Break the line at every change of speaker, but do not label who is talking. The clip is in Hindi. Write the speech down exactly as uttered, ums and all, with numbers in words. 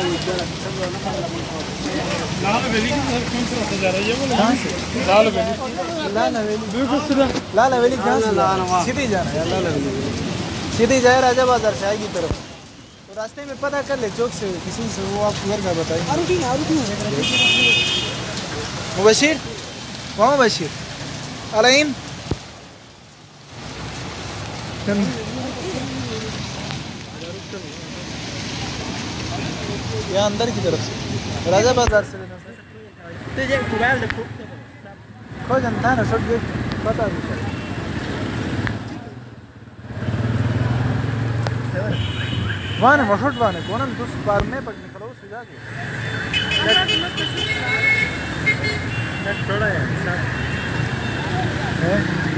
लाल वैली की तरफ कौन सा रास्ता जा रहा है ये बोलो? लाल वैली लाल वैली बिल्कुल सीधा लाल वैली कहाँ से सीधी जाना है लाल वैली सीधी जाए राजा बाजार से आएगी तरफ तो रास्ते में पता कर ले चौक से किसी से वो आपको घर का बताइए। मुबशीर वहाँ मुबशीर अलाइन यहाँ अंदर की तरफ से राजा बाजार से लेना खो जनता है ना सब देख पता वहाँ ना मशहूर वहाँ ना कौन हम दूसरे बार में पकड़ने खड़ा उस जाके थोड़ा है